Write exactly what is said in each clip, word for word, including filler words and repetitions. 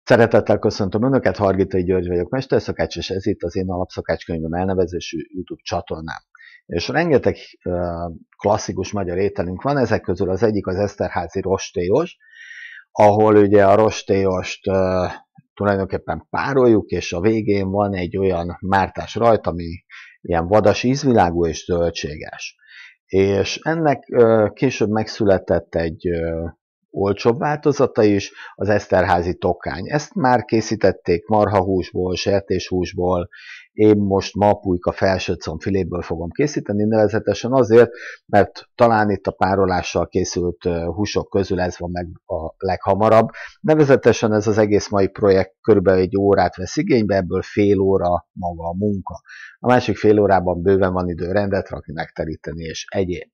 Szeretettel köszöntöm Önöket, Hargitai György vagyok, mesterszakács, és ez itt az én alapszakácskönyvem elnevezésű YouTube csatornám. És rengeteg uh, klasszikus magyar ételünk van, ezek közül az egyik az eszterházi rostélyos, ahol ugye a rostélyost uh, tulajdonképpen pároljuk, és a végén van egy olyan mártás rajta, ami ilyen vadas ízvilágú és zöldséges. És ennek uh, később megszületett egy uh, olcsóbb változata is, az eszterházi tokány. Ezt már készítették marhahúsból, sertéshúsból, én most ma pulyka felsőcomb filéből fogom készíteni, nevezetesen azért, mert talán itt a párolással készült húsok közül ez van meg a leghamarabb. Nevezetesen ez az egész mai projekt körülbelül egy órát vesz igénybe, ebből fél óra maga a munka. A másik fél órában bőven van idő rendet rakni, megteríteni és egyéb.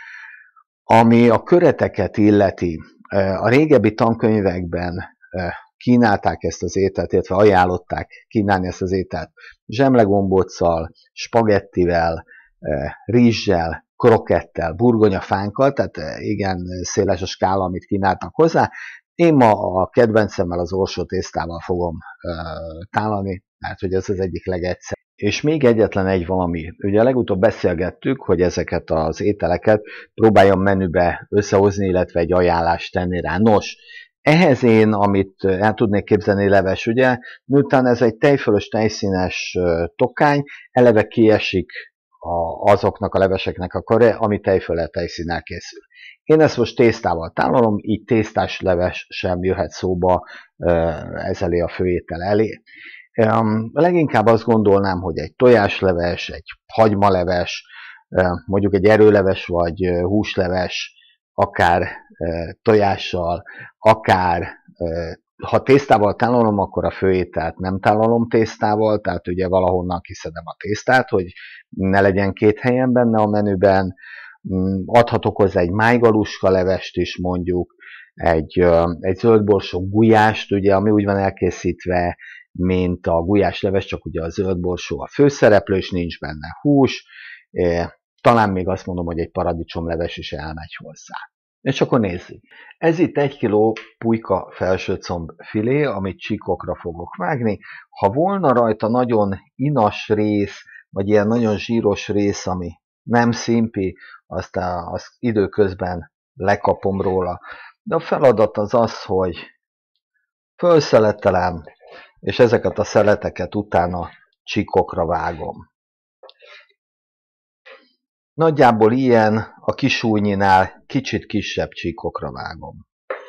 Ami a köreteket illeti, a régebbi tankönyvekben kínálták ezt az ételt, illetve ajánlották kínálni ezt az ételt zsemlegombóccal, spagettivel, rizssel, krokettel, burgonyafánkkal, tehát igen széles a skála, amit kínáltak hozzá. Én ma a kedvencemmel, az orsó tésztával fogom tálani, mert hogy ez az egyik legegyszerűbb. És még egyetlen egy valami, ugye legutóbb beszélgettük, hogy ezeket az ételeket próbáljam menübe összehozni, illetve egy ajánlást tenni rá. Nos, ehhez én, amit el tudnék képzelni, leves, ugye, miután ez egy tejfölös, tejszínes tokány, eleve kiesik azoknak a leveseknek a kare, ami tejföllel, tejszínnel készül. Én ezt most tésztával tálalom, így tésztás leves sem jöhet szóba ez elé a főétel elé. Leginkább azt gondolnám, hogy egy tojásleves, egy hagymaleves, mondjuk egy erőleves vagy húsleves, akár tojással, akár ha tésztával tálalom, akkor a főételt nem tálalom tésztával, tehát ugye valahonnan kiszedem a tésztát, hogy ne legyen két helyen benne a menüben. Adhatok hozzá egy májgaluska levest is mondjuk, egy, egy zöldborsó gulyást, ugye, ami úgy van elkészítve, mint a gulyásleves, csak ugye a zöldborsó a főszereplő, és nincs benne hús. Talán még azt mondom, hogy egy paradicsomleves is elmegy hozzá. És akkor nézzük. Ez itt egy kiló pulyka felsőcomb filé, amit csíkokra fogok vágni. Ha volna rajta nagyon inas rész, vagy ilyen nagyon zsíros rész, ami nem szimpi, azt, azt időközben lekapom róla. De a feladat az az, hogy felszeletelem, és ezeket a szeleteket utána csíkokra vágom. Nagyjából ilyen, a kisújnyinál kicsit kisebb csíkokra vágom.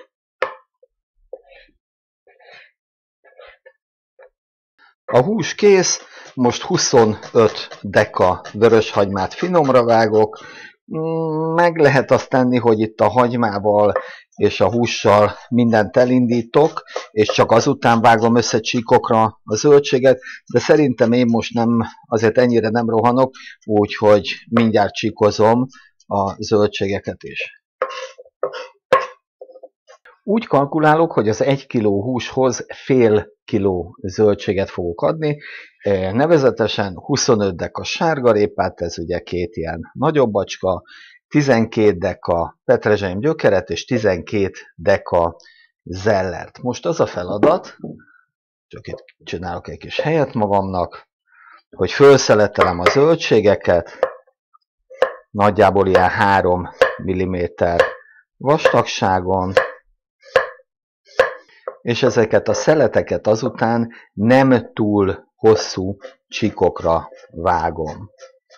A hús kész, most huszonöt deka vöröshagymát finomra vágok. Meg lehet azt tenni, hogy itt a hagymával és a hússal mindent elindítok, és csak azután vágom össze csíkokra a zöldséget, de szerintem én most nem, azért ennyire nem rohanok, úgyhogy mindjárt csíkozom a zöldségeket is. Úgy kalkulálok, hogy az egy kiló húshoz fél kiló zöldséget fogok adni, nevezetesen huszonöt deka sárgarépát, ez ugye két ilyen nagyobb bacska, tizenkét deka petrezselyem gyökeret és tizenkét deka zellert. Most az a feladat, csak itt csinálok egy kis helyet magamnak, hogy felszeletelem a zöldségeket, nagyjából ilyen három milliméter vastagságon, és ezeket a szeleteket azután nem túl hosszú csíkokra vágom.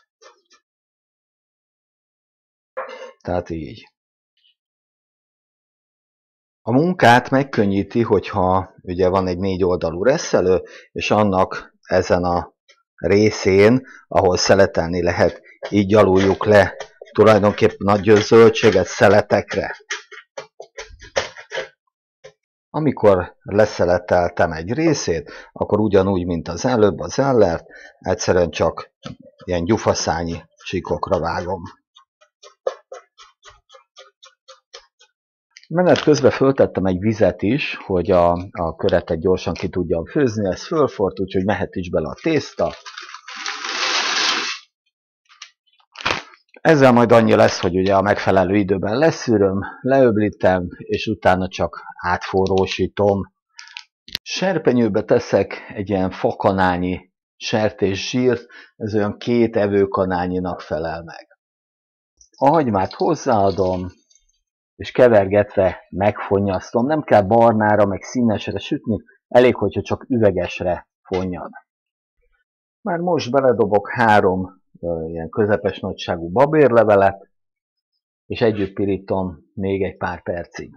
Tehát így. A munkát megkönnyíti, hogyha ugye van egy négy oldalú reszelő, és annak ezen a részén, ahol szeletelni lehet, így gyaluljuk le tulajdonképpen nagy zöldséget szeletekre. Amikor leszeleteltem egy részét, akkor ugyanúgy, mint az előbb, az zellert, egyszerűen csak ilyen gyufaszányi csíkokra vágom. Menet közben föltettem egy vizet is, hogy a, a köretet gyorsan ki tudjam főzni, ez fölfort, úgyhogy mehet is bele a tészta. Ezzel majd annyi lesz, hogy ugye a megfelelő időben leszűröm, leöblítem, és utána csak átforrósítom. Serpenyőbe teszek egy ilyen fakanálnyi sertészsírt, ez olyan két evőkanálnyinak felel meg. A hagymát hozzáadom, és kevergetve megfonnyasztom. Nem kell barnára, meg színesre sütni, elég, hogyha csak üvegesre fonnyad. Már most beledobok három ilyen közepes nagyságú babérlevelet, és együtt pirítom még egy pár percig.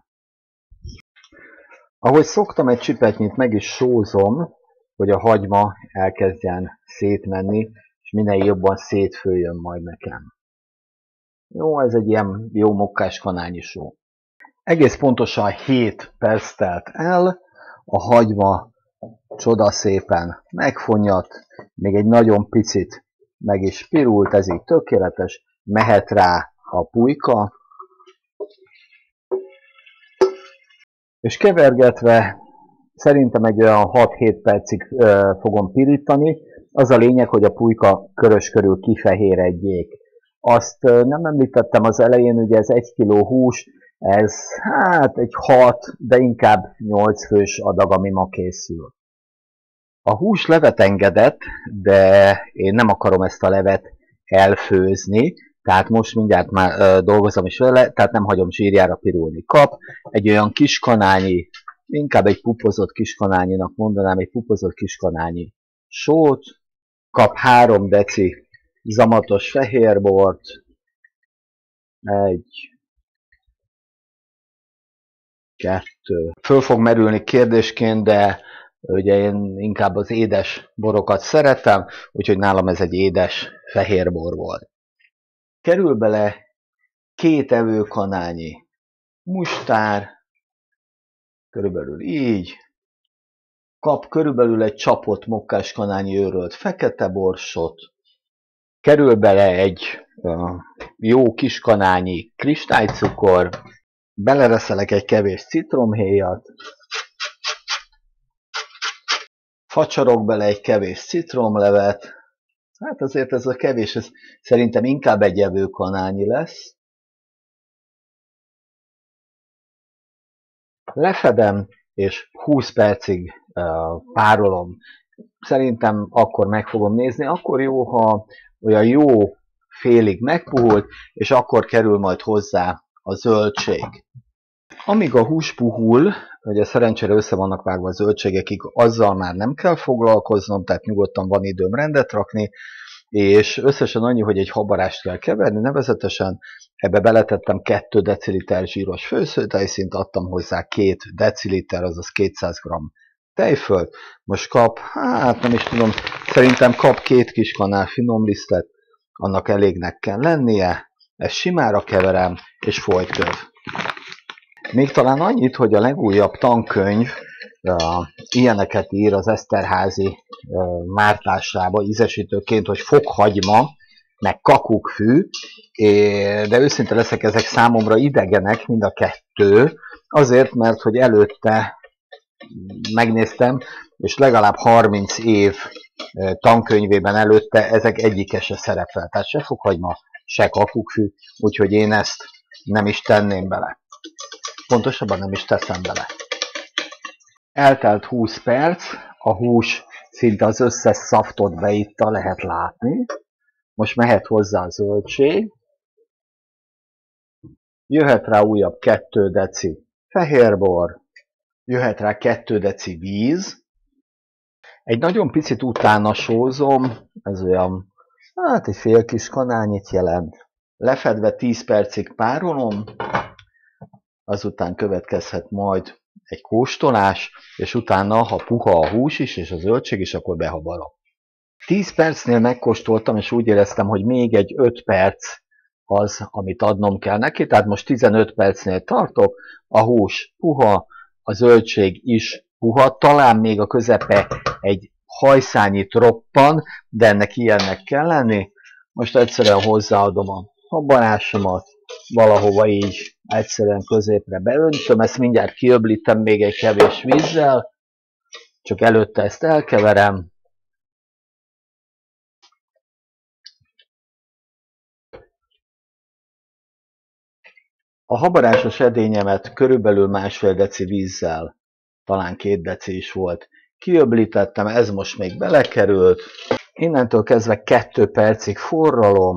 Ahogy szoktam, egy csipetnyit meg is sózom, hogy a hagyma elkezdjen szétmenni, és minél jobban szétfőjön majd nekem. Jó, ez egy ilyen jó mokkás kanálnyi só. Egész pontosan hét perc telt el, a hagyma csodaszépen megfonnyat, még egy nagyon picit meg is pirult, ez így tökéletes, mehet rá a pulyka, és kevergetve szerintem egy olyan hat-hét percig ö, fogom pirítani. Az a lényeg, hogy a pulyka körös körül kifehéredjék. Azt ö, nem említettem az elején, ugye ez egy kiló hús, ez hát egy hat, de inkább nyolc fős adag, ami ma készül. A hús levet engedett, de én nem akarom ezt a levet elfőzni, tehát most mindjárt már ö, dolgozom is vele, tehát nem hagyom zsírjára pirulni. Kap egy olyan kiskanálnyi, inkább egy pupozott kiskanálnyinak mondanám, egy pupozott kiskanálnyi sót, kap három deci zamatos fehérbort, egy, kettő. Föl fog merülni kérdésként, de ugye én inkább az édes borokat szeretem, úgyhogy nálam ez egy édes fehérbor volt. Kerül bele két evőkanálnyi mustár, körülbelül így, kap körülbelül egy csapott mokkáskanálnyi őrölt fekete borsot, kerül bele egy uh, jó kiskanálnyi kristálycukor, belereszelek egy kevés citromhéjat, facsarok bele egy kevés citromlevet, hát azért ez a kevés, ez szerintem inkább egy evőkanálnyi lesz. Lefedem, és húsz percig uh, párolom. Szerintem akkor meg fogom nézni, akkor jó, ha olyan jó félig megpuhult, és akkor kerül majd hozzá a zöldség. Amíg a hús puhul, ugye szerencsére össze vannak vágva a zöldségekig, azzal már nem kell foglalkoznom, tehát nyugodtan van időm rendet rakni, és összesen annyi, hogy egy habarást kell keverni, nevezetesen ebbe beletettem két deciliter zsíros főzőtejszínt, adtam hozzá két deciliter, azaz kétszáz gramm tejfölt, most kap, hát nem is tudom, szerintem kap két kis kanál finomlisztet, annak elégnek kell lennie, ezt simára keverem, és folytköv. Még talán annyit, hogy a legújabb tankönyv uh, ilyeneket ír az Eszterházy uh, mártásába ízesítőként, hogy fokhagyma, meg kakukkfű, de őszinte leszek, ezek számomra idegenek mind a kettő, azért, mert hogy előtte megnéztem, és legalább harminc év tankönyvében előtte ezek egyike se szerepel, tehát se fokhagyma, se kakukkfű, úgyhogy én ezt nem is tenném bele. Pontosabban nem is teszem bele. Eltelt húsz perc, a hús szinte az összes szaftot beitta, lehet látni. Most mehet hozzá a zöldség. Jöhet rá újabb két deci fehérbor. Jöhet rá két deci víz. Egy nagyon picit utána sózom, ez olyan, hát egy fél kis kanálnyit jelent. Lefedve tíz percig párolom, azután következhet majd egy kóstolás, és utána, ha puha a hús is, és a zöldség is, akkor behabalom. tíz percnél megkóstoltam, és úgy éreztem, hogy még egy öt perc az, amit adnom kell neki, tehát most tizenöt percnél tartok, a hús puha, a zöldség is puha, talán még a közepe egy hajszányit roppan, de ennek ilyennek kell lenni. Most egyszerűen hozzáadom a habanásomat, valahova így egyszerűen középre beöntöm, ezt mindjárt kiöblítem még egy kevés vízzel, csak előtte ezt elkeverem. A habarásos edényemet körülbelül másfél deci vízzel talán két deci is volt. Kiöblítettem, ez most még belekerült. Innentől kezdve kettő percig forralom,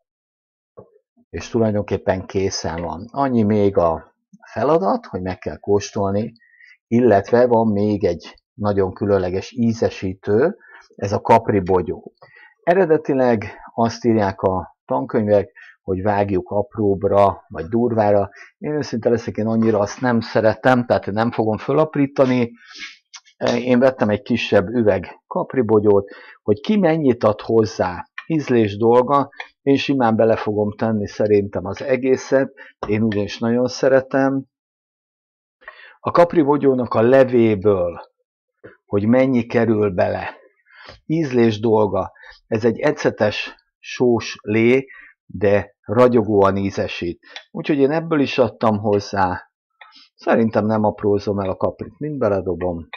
és tulajdonképpen készen van. Annyi még a feladat, hogy meg kell kóstolni, illetve van még egy nagyon különleges ízesítő, ez a kapribogyó. Eredetileg azt írják a tankönyvek, hogy vágjuk apróbra, vagy durvára. Én őszinte leszek, én annyira azt nem szeretem, tehát nem fogom fölaprítani. Én vettem egy kisebb üveg kapribogyót, hogy ki mennyit ad hozzá, ízlés dolga, én simán bele fogom tenni szerintem az egészet, én ugyanis nagyon szeretem. A kapribogyónak a levéből, hogy mennyi kerül bele, ízlés dolga, ez egy ecetes sós lé, de ragyogóan ízesít. Úgyhogy én ebből is adtam hozzá. Szerintem nem aprózom el a kaprit, mind beledobom.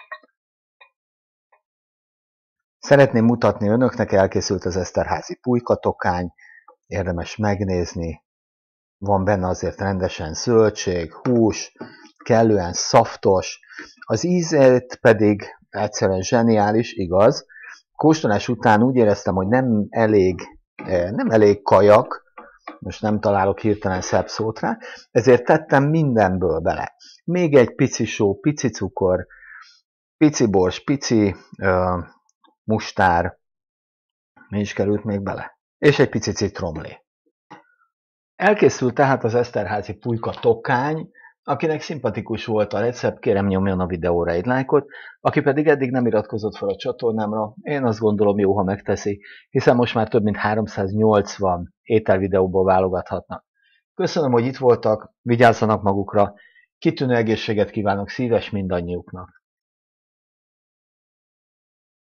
Szeretném mutatni önöknek, elkészült az Eszterházy pulykatokány, érdemes megnézni. Van benne azért rendesen zöldség, hús, kellően szaftos. Az ízét pedig egyszerűen zseniális, igaz. Kóstolás után úgy éreztem, hogy nem elég, nem elég kajak, most nem találok hirtelen szebb szót rá, ezért tettem mindenből bele. Még egy pici só, pici cukor, pici bors, pici uh, mustár, mi is került még bele, és egy pici citromlé. Elkészült tehát az Eszterházy pulyka tokány. Akinek szimpatikus volt a recept, kérem nyomjon a videóra egy lájkot, aki pedig eddig nem iratkozott fel a csatornámra, én azt gondolom jó, ha megteszi, hiszen most már több mint háromszáznyolcvan ételvideóból válogathatnak. Köszönöm, hogy itt voltak, vigyázzanak magukra, kitűnő egészséget kívánok szíves mindannyiuknak!